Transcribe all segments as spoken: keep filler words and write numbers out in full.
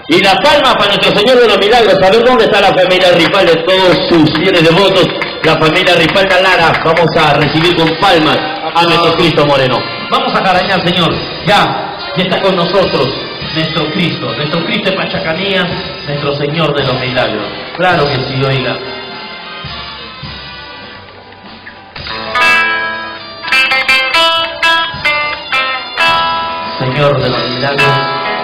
Y la palma para nuestro Señor de los Milagros. A ver dónde está la familia Ripalda, todos sus fieles devotos. La familia Ripalda Lara, vamos a recibir con palmas a nuestro Cristo Moreno. Vamos a carañar, Señor. Ya, ya está con nosotros nuestro Cristo, nuestro Cristo de Pachacanía, nuestro Señor de los Milagros. Claro que sí, oiga. Señor de los Milagros.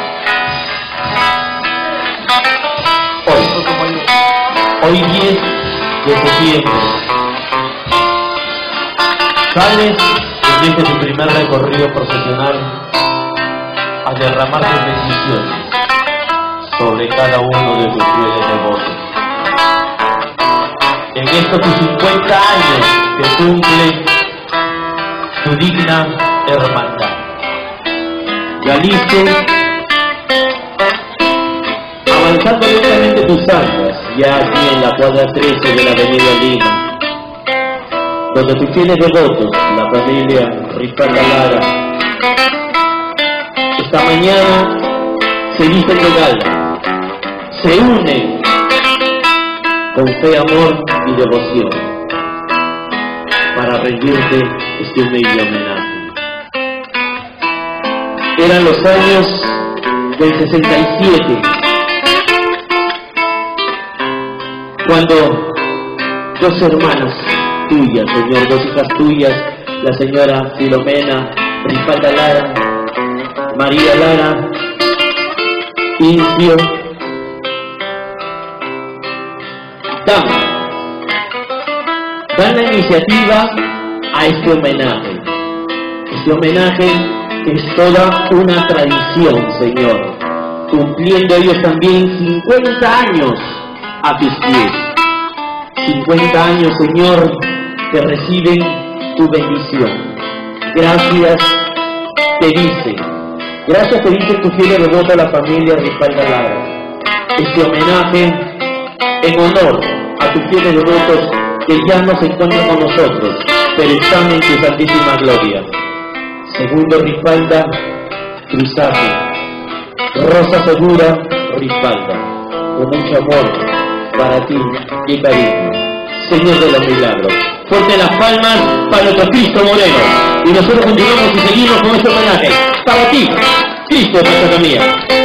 Hoy, hoy diez de septiembre, sales desde tu primer recorrido profesional a derramar tus bendiciones sobre cada uno de tus fieles devotos. En estos tus cincuenta años que cumple tu digna hermandad. Ya listo, avanzando lentamente tus almas, ya aquí en la cuadra trece de la avenida Lima, donde tus fieles devotos, la familia Ripalda Lara, esta mañana se visten de gala, se unen con fe, amor y devoción para rendirte este humilde homenaje. Eran los años del sesenta y siete, cuando dos hermanas tuyas, Señor, dos hijas tuyas, la señora Filomena Ripalda Lara, María Lara, Incio, dan, dan la iniciativa a este homenaje. Este homenaje es toda una tradición, Señor, cumpliendo ellos también cincuenta años a tus pies. cincuenta años, Señor, que reciben tu bendición. Gracias, te dice. Gracias, te dice tu fiel devoto a la familia Ripalda Lara. Este homenaje en honor a tus fieles devotos que ya no se encuentran con nosotros, pero están en tu santísima gloria. Segundo Ripalda Cruzaje, Rosa Segura Ripalda, con mucho amor para ti y cariño, Señor de los Milagros. Fuerte las palmas para nuestro Cristo Moreno. Y nosotros continuamos y seguimos con este homenaje. Para ti, Cristo de Pachacanía.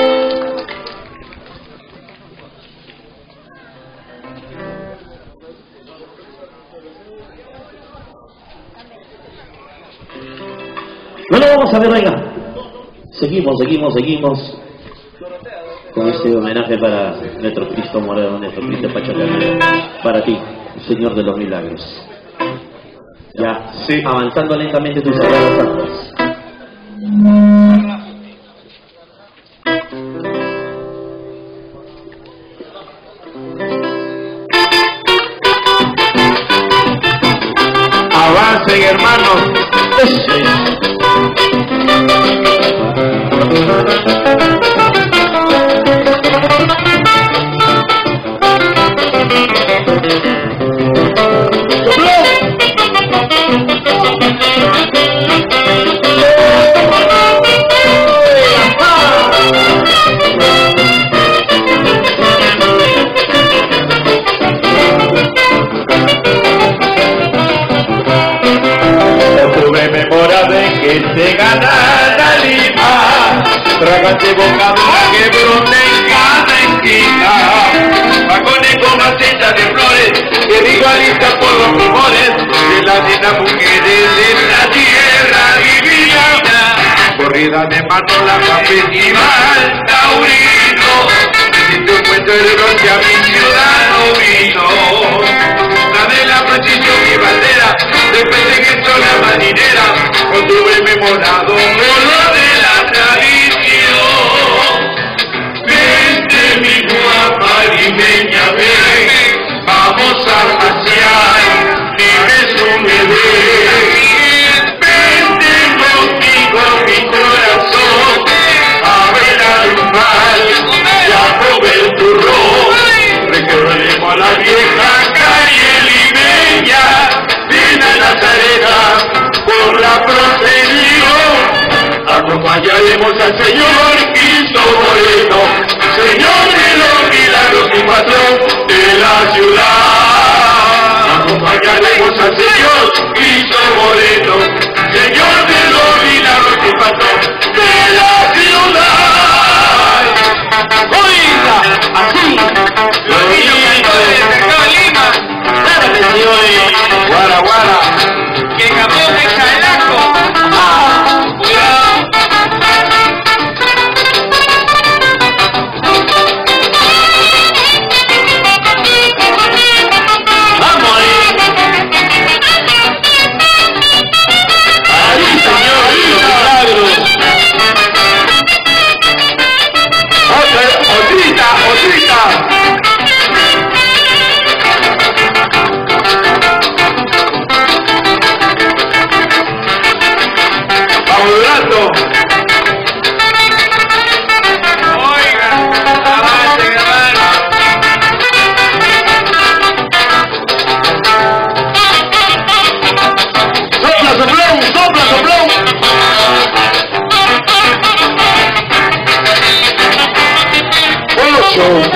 Bueno, vamos a ver, venga. Seguimos, seguimos, seguimos con este homenaje para nuestro Cristo Moreno, nuestro Cristo Pachacanía. Para ti, Señor de los Milagros. Ya, sí, avanzando lentamente tus sagradas almas. Avancen, hermanos. Eso es. Se gana la Lima, trágate boca que brote en cada esquina, vagones con maceta de flores que rivalizan por los rumores de las lindas mujeres de la tierra divina. Corrida de mano la campesina al taurino, si te encuentro el bronce a mi ciudadano vino. La de la procesión mi bandera, depende que soy la marinera, con tu rememorado olor de la tradición. Vente mi guapa limeña, ven, vamos a pasear, mi beso me dé. Vente conmigo a mi corazón, a ver al mar, y a comer turrón. Recorreremos a la vieja calle limeña, de la Nazarena, por la procesión. Acompañaremos al Señor Cristo Moreno, Señor. abrazo. Oiga, avance, hermano. Sopla, soplón, sopla, soplón. Ocho.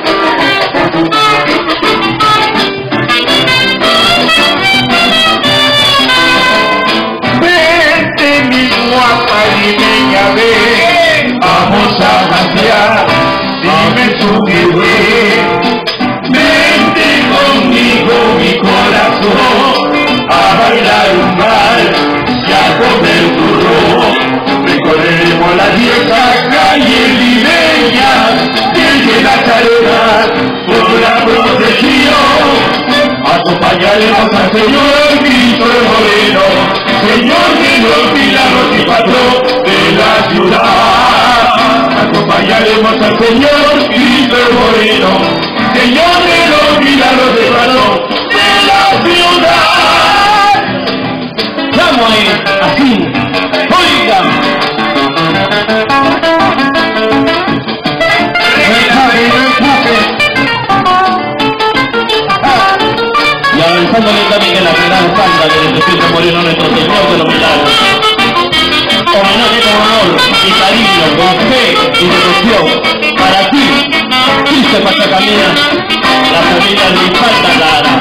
Ven, vamos a pasear, dime tú que ven. Vente conmigo mi corazón, a bailar un vals y a comer turrón. Recorreremos las viejas calles limeñas, desde la carrera por la procesión. Acompañaremos al Señor Cristo Moreno, Señor de los milagros y patrón de la ciudad. Acompañaremos al Señor Cristo Moreno, Señor de los milagros y patrón de la ciudad. Vamos ahí, así, oigan. Y avanzándole también en la gran santa de nuestro Cristo Moreno, nuestro Señor de los milagros. Homenaje con honor y cariño, con fe y devoción. Para ti, Cristo Pachacamina, la familia de Infanta Lara.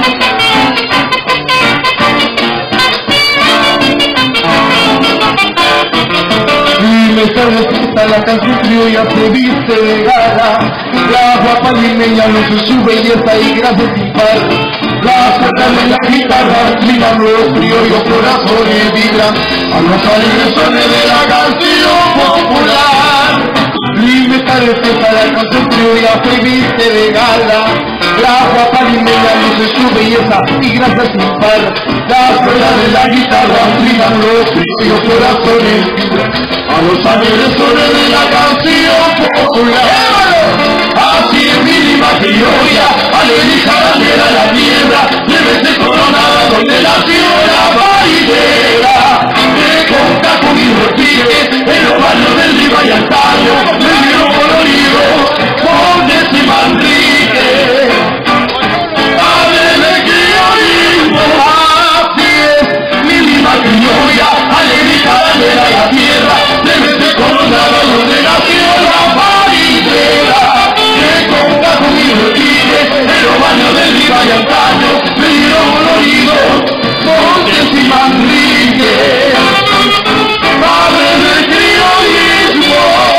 Y me está la canción criolla se viste de gala, la guapa limeña luce su belleza y gracia sin par. Las cuerdas de la guitarra trinan los criollos corazones vibran a los alegres sones de la canción popular. Libre está de fiesta la canción criolla se viste de gala, la guapa limeña luce su belleza y gracia sin par. Las cuerdas de la guitarra trinan los criollos corazones vibran a los alegres sones de la canción popular. Así es mi lima criolla, alegría bandera la tierra, llévese coronada donde nació la marinera. De conta con mis repiques, en los barrios del Riva y Antaño, me vieron colorido, Pontes y Manrique. ¡Ave de criollismo! Así es mi lima criolla, alegría bandera la tierra, llévese coronada donde nació la marinera. Con mi repique, en los baños del Riva y Antaño, me dieron colorido, Pontes y Manrique, padre del criollismo.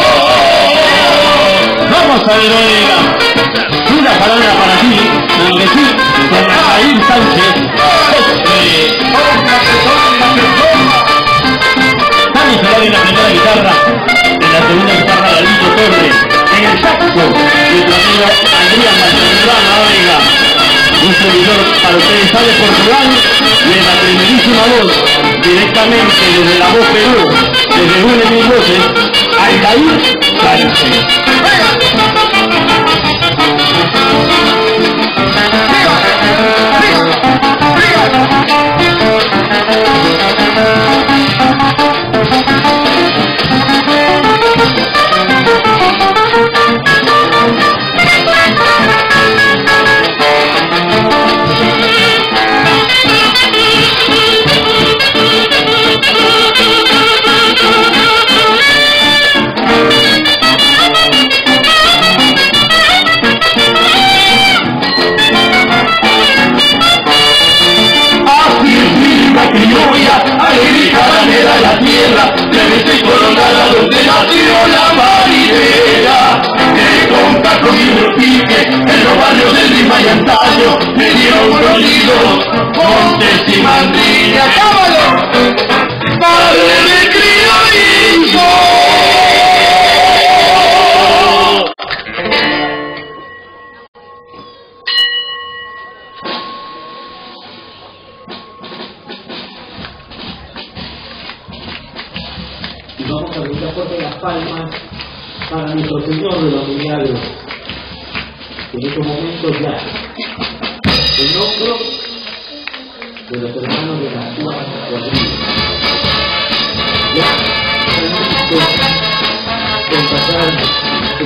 Vamos a ver, oiga, una palabra para ti, aunque sí, con Jair Sánchez, eh, Dani Solar en la primera guitarra, en la segunda guitarra Galillo Torres, en el saxo, nuestro amigo Adrián Martínez, oiga, un servidor para ustedes sale Portugal, y en la primerísima voz, directamente desde la voz Perú, desde una de mis voces, Aldair Sánchez. La tierra debe ser coronada donde nació la marinera. Que con Caco y Repique, en los barrios del Riva y Antaño, me dieron colorido, Pontes y Manrique. ¡Acábalo! ¡Padre de criollismo! Vamos a brindar fuerte las palmas para nuestro Señor de los milagros. En estos momentos ya, en hombro de los hermanos de la cuarta cuadrilla. Ya,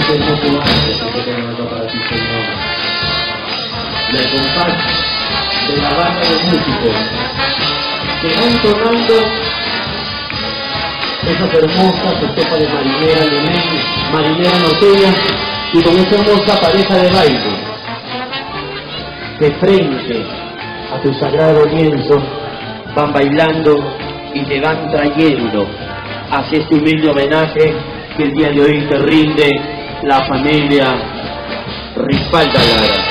Qué hermoso arte que tenemos acá para ti, Señor. Y al compás de la banda de músicos que van sonando esas hermosas estofas de marinera alemán, marinera norteña, y con esa hermosa pareja de baile, de frente a tu sagrado lienzo, van bailando y te van trayendo hacia este humilde homenaje que el día de hoy te rinde la familia Ripalda Lara.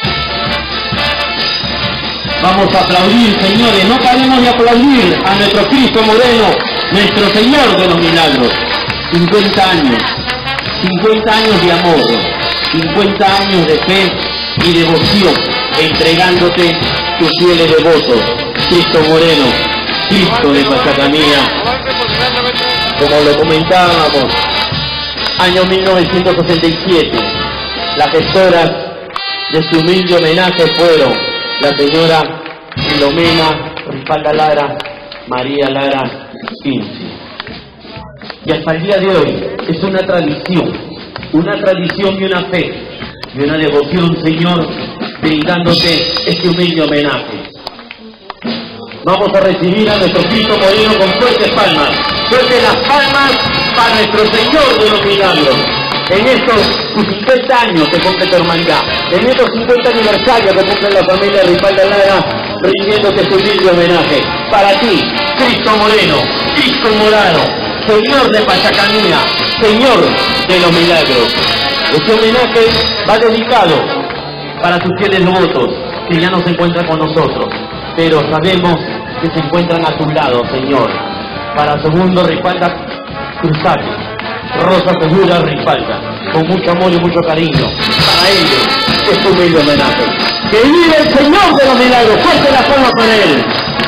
Vamos a aplaudir, señores, no paremos de aplaudir a nuestro Cristo Moreno, nuestro Señor de los Milagros. cincuenta años, cincuenta años de amor, cincuenta años de fe y devoción, entregándote tus fieles devotos, Cristo Moreno, Cristo de Pachacanía. Como lo comentábamos, año mil novecientos sesenta y siete, las gestoras de este humilde homenaje fueron la señora Filomena Ripalda Lara, María Lara Pinci. Y hasta el día de hoy es una tradición, una tradición y una fe y una devoción, Señor, brindándote este humilde homenaje. Vamos a recibir a nuestro Cristo Moreno con fuertes palmas. Fuertes las palmas para nuestro Señor de los Milagros. En estos sus cincuenta años que cumple tu hermandad, en estos cincuenta aniversarios que cumple la familia Ripalda Lara, rindiéndote este humilde homenaje. Para ti, Cristo Moreno, Cristo Morano, Señor de Pachacanía, Señor de los Milagros. Este homenaje va dedicado para tus fieles devotos que ya no se encuentran con nosotros, pero sabemos que se encuentran a tu lado, Señor. Para segundo Ripalda Cruzati, Rosa Segura Ripalda, con mucho amor y mucho cariño. Para ellos es tu humilde homenaje. ¡Que vive el Señor de los Milagros! ¡Fuerte la palma para Él!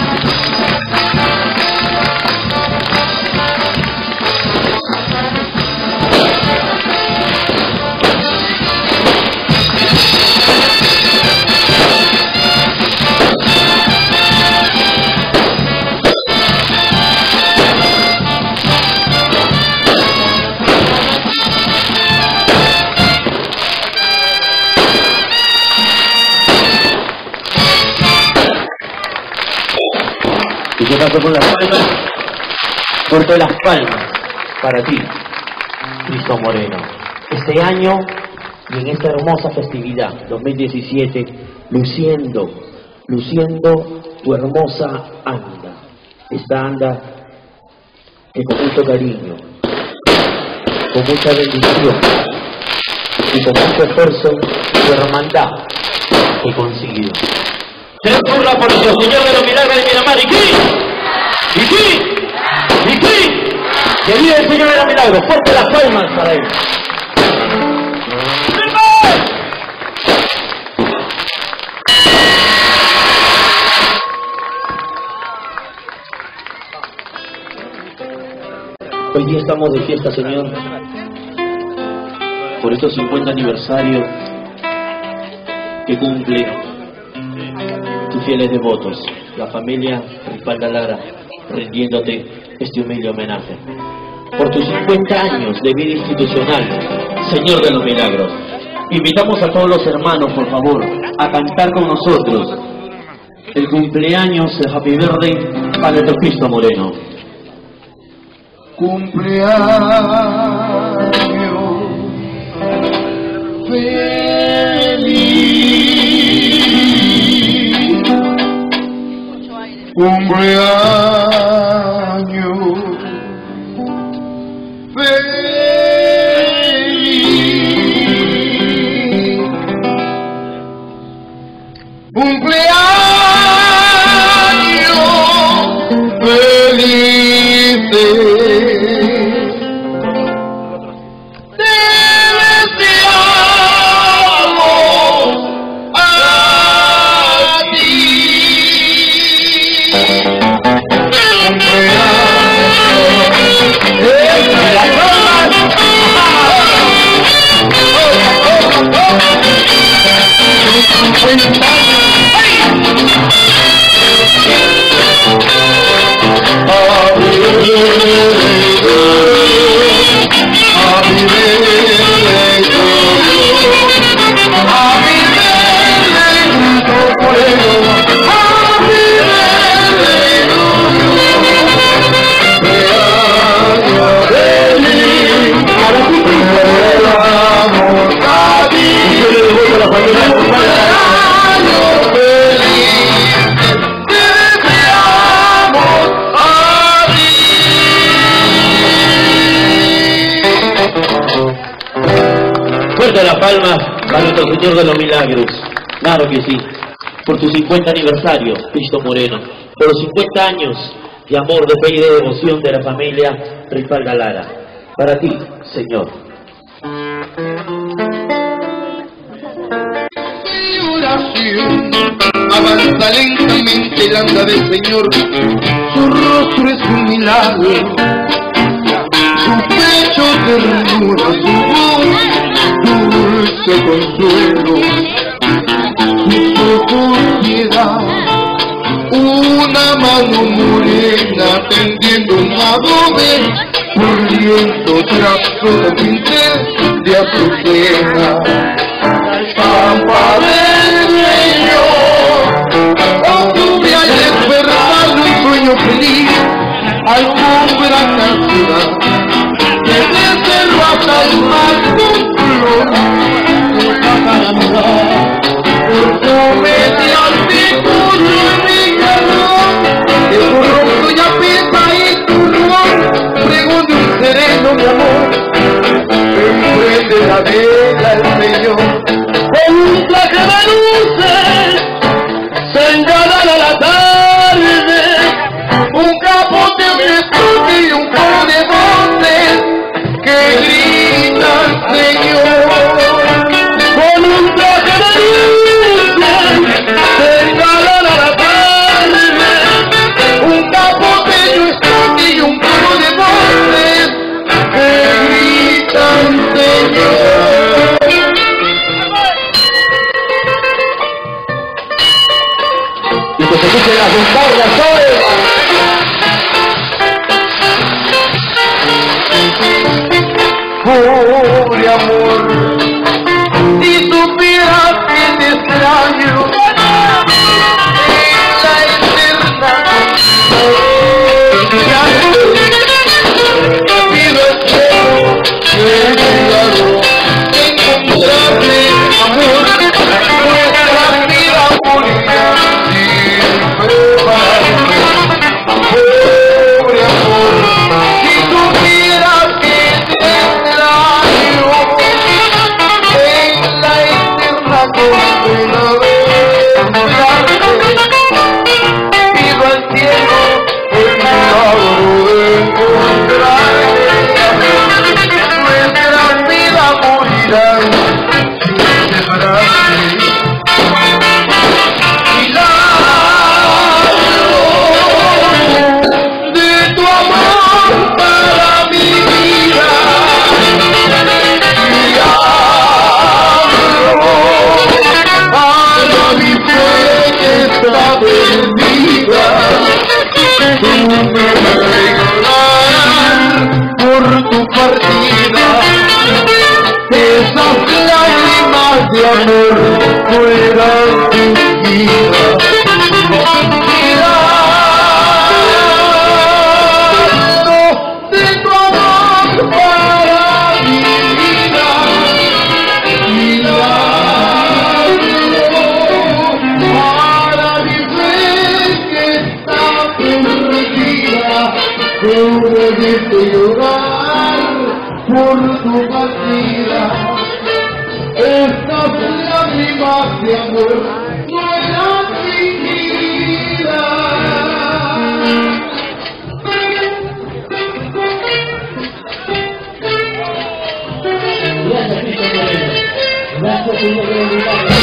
Y yo paso con las palmas, fuerte las palmas para ti, Cristo Moreno. Este año y en esta hermosa festividad, dos mil diecisiete, luciendo, luciendo tu hermosa anda. Esta anda que con mucho cariño, con mucha bendición y con mucho esfuerzo, tu hermandad he conseguido. Se ocurra por nuestro Señor de los Milagros de Miramar. ¿Y qué? ¿Y qué? ¿Y qué? Que vive el Señor de los Milagros. Fuerte las palmas para Él. Hoy día estamos de fiesta, Señor, por estos cincuenta aniversarios que cumple tus fieles devotos, la familia Ripalda Lara, rindiéndote este humilde homenaje. Por tus cincuenta años de vida institucional, Señor de los Milagros, invitamos a todos los hermanos, por favor, a cantar con nosotros el cumpleaños de Happy Birthday para nuestro Cristo Moreno. Cumpleaños feliz, cumpleaños feliz, cumpleaños felices. Cumpleaños, fuerte las palmas para nuestro Señor de los Milagros. Claro que sí. Por tu cincuenta aniversario, Cristo Moreno. Por los cincuenta años de amor, de fe y de devoción de la familia Rifalda Lara. Para ti, Señor. Oración, avanza lentamente el anda del Señor. Su rostro es un milagro. Su pecho ternura, su voz dulce consuelo, sus ojos piedad, una mano morena tendiendo un adobe, por lienzo trazo de pincel de azucena. La estampa del Señor, octubre al despertar un sueño feliz, alfombra casura. Desde el hasta el mar con flor, por comedia altitud mi calor, de tu rostro ya pesa y tu rumor, pregón de un sereno mi amor, emprende la vela el Señor, con un traje de luces, se engalana la tarde, un capote, un escote y un coro de voces que gritan Señor, con un traje de luces, se engalana la tarde, un capote y un escote y un coro de voces que gritan Señor. Y que se escuchen las bombardas hoy. Pobre amor, si supieras que te extraño en la eterna pido el cielo que el milagro encontrarme amor, nuestra vida morirá sin prepararme. Pobre amor, si supieras que te extraño en la eterna condena de mirarte, pido al cielo el milagro de encontrarme, nuestras vidas morirán sin separarse. De tu amor para mi vida, para mi fe que está perdida, tú me regalar por tu partida, esas lágrimas de amor fueran tu vida. De tu amor para mi vida, para mi fe que está perdida, pude verte llorar por tu partida, estas lágrimas de amor fueran mi vida. Gracias, Cristo Moreno. Gracias, Señor de los Milagros.